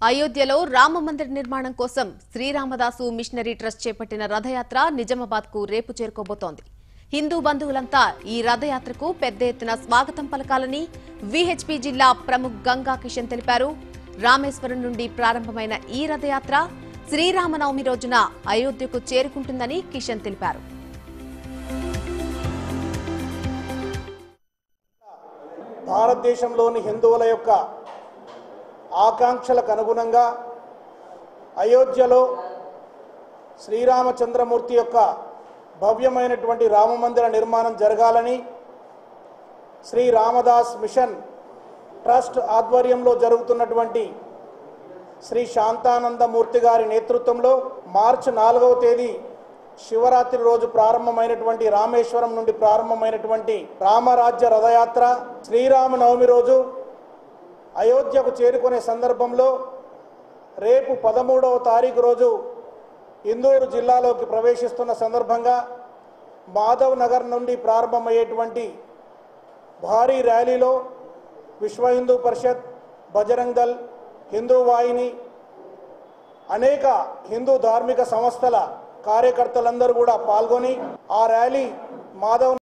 అయోధ్యలో రామ మందిర నిర్మాణం కోసం శ్రీరామదాసు మిషనరీ ట్రస్ట్ చేపట్టిన రథయాత్ర నిజామాబాద్ కు రేపు చేరుకోబోతోంది. హిందూ బంధువులంతా ఈ రథయాత్రకు పెద్ద ఎత్తున స్వాగతం పలకాలని విహెచ్పి జిల్లా ప్రముఖ్ గంగా కిషన్ తెలిపారు. రామేశ్వరం నుండి ప్రారంభమైన ఈ రథయాత్ర శ్రీరామనవమి రోజున అయోధ్యకు చేరుకుంటుందని కిషన్ తెలిపారు. భారతదేశంలోని హిందువుల యొక్క ఆకాంక్షలకు అనుగుణంగా అయోధ్యలో శ్రీరామచంద్రమూర్తి యొక్క భవ్యమైనటువంటి రామమందిర నిర్మాణం జరగాలని శ్రీ రామదాస్ మిషన్ ట్రస్ట్ ఆధ్వర్యంలో జరుగుతున్నటువంటి శ్రీ శాంతానందమూర్తి గారి నేతృత్వంలో మార్చి 4వ తేదీ శివరాత్రి రోజు ప్రారంభమైనటువంటి రామేశ్వరం నుండి ప్రారంభమైనటువంటి రామరాజ్య రథయాత్ర శ్రీరామనవమి రోజు అయోధ్యకు చేరుకునే సందర్భంలో రేపు 13వ తారీఖు రోజు ఇందూరు జిల్లాలోకి ప్రవేశిస్తున్న సందర్భంగా మాధవ్ నగర్ నుండి ప్రారంభమయ్యేటువంటి భారీ ర్యాలీలో విశ్వ హిందూ పరిషత్, బజరంగ్ దళ్, హిందూ వాహిని, అనేక హిందూ ధార్మిక సంస్థల కార్యకర్తలందరూ కూడా పాల్గొని ఆ ర్యాలీ మాధవ్